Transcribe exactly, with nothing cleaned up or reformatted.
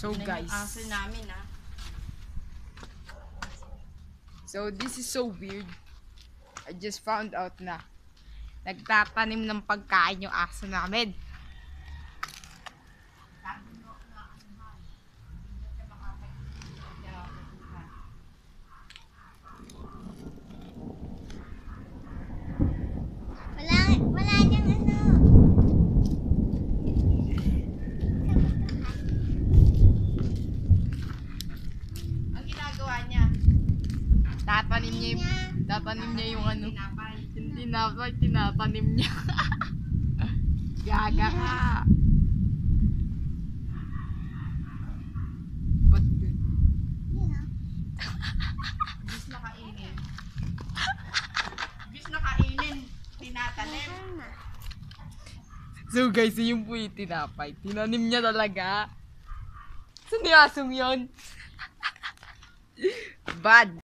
So guys, aso namin ah. So this is so weird. I just found out na nagtatanim ng pagkain yung aso namin. Wala, wala niyang ano. Ang ginagawa niya, Tatanim niya yung, tatanim niya yung ano. tinapay. Yung tinapay, tinatanim niya. Gaga ka. Ba't gan? Yun ah. Bis na kainin. Bis na kainin, tinatanim. Tama. So guys, yun po yung tinapay. Tinanim niya talaga. Saan yung asong yun? Bad.